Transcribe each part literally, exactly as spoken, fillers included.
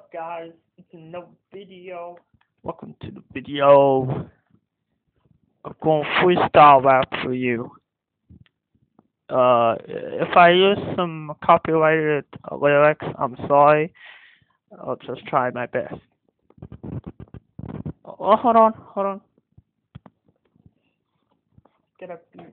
up, guys? It's another video. Welcome to the video. I'm going freestyle rap for you. Uh, if I use some copyrighted lyrics, I'm sorry. I'll just try my best. Oh, hold on, hold on. Get a beat.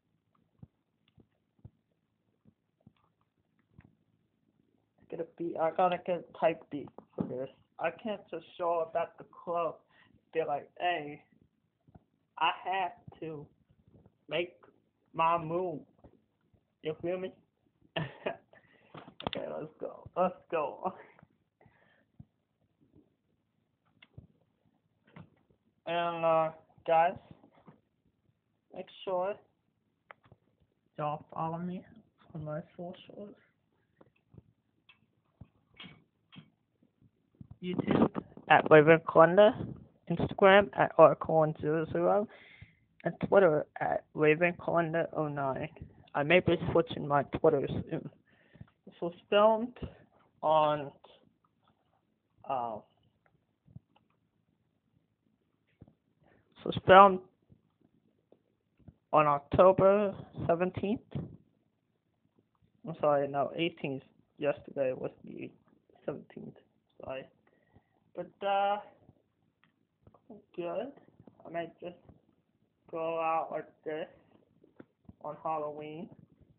Get a beat. I gotta get a type beat for this. I can't just show up at the club. Be like, hey, I have to make my move. You feel me? Okay, let's go. Let's go. And uh, guys, make sure y'all follow me on my socials. YouTube at Kolenda, Instagram at Oracle one zero zero, and Twitter at Kolenda oh nine. I may be switching my Twitter soon. This was filmed on uh, this was filmed on October seventeenth. I'm sorry, no, eighteenth. Yesterday was the seventeenth. Sorry. But, uh, good. I might just go out like this on Halloween.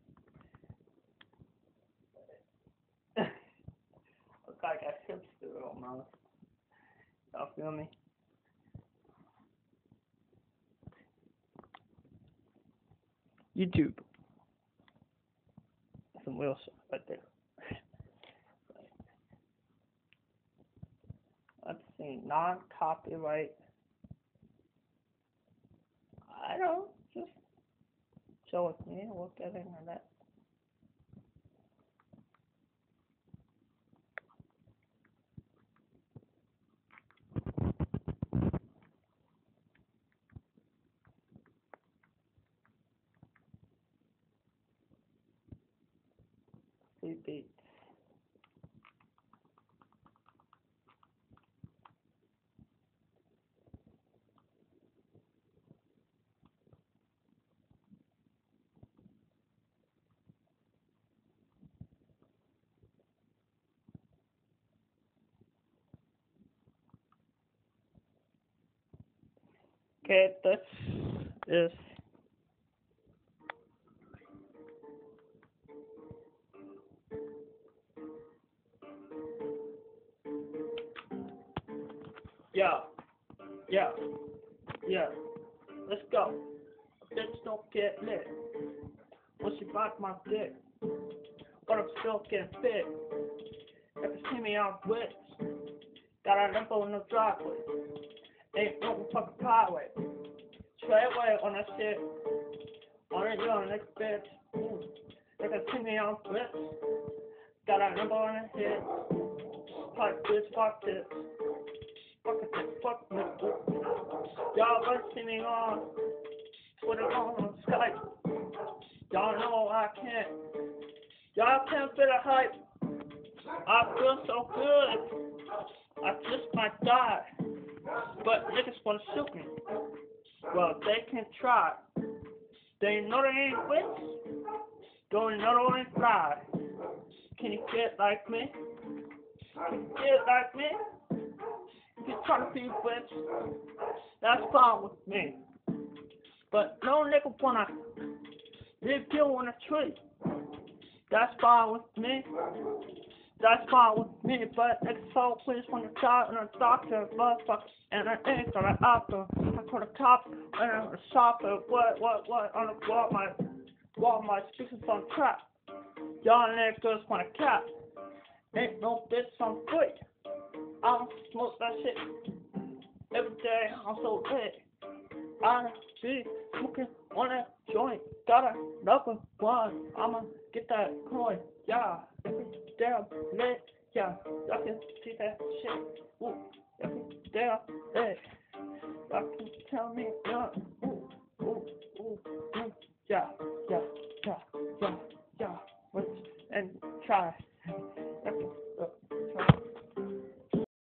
Look like a hipster almost. Y'all feel me? YouTube. Some real stuff right there. Let's see, non-copyright. I don't, just show with me, we'll get into that. Three beats. Okay, this is yeah, yeah, yeah. Let's go. Bitch don't get lit. When she bite my dick, but I'm still getting fit. If you see me on Blitz, got a limbo in the driveway. Ain't no fucking highway. Straight away on that shit. On it, young next bitch. Ooh. If you see me on Blitz, got a limbo in the head. Fuck bitch, fuck this. Fuck it, fuck me. Y'all gonna see me on Twitter, on Skype. Y'all know I can't. Y'all can't fit a hype. I feel so good. I just might die. But niggas wanna shoot me. Well, they can try. They know they ain't witch. Don't know they ain't fly. Can you get like me? Can you get like me? If you're trying to be witch, that's fine with me. But no nigga wanna live you in a tree. That's fine with me. That's fine with me, but niggas so please want to die and a doctor, motherfucker, and an ink on an after. I call a cop and a shopper. What, what, what? On the wall, my wall, my speakers on trap. Y'all niggas want a cap. Ain't no bitch on free. I don't smoke that shit every day. I'm so lit. I be smoking on that joint. Got another one. I'ma get that coin. Yeah, every day I'm lit. Yeah, y'all can see that shit. Ooh, every day I'm lit. Y'all can tell me nothing. Ooh, ooh, ooh, ooh. Yeah, yeah, yeah, yeah, yeah. Let's and try.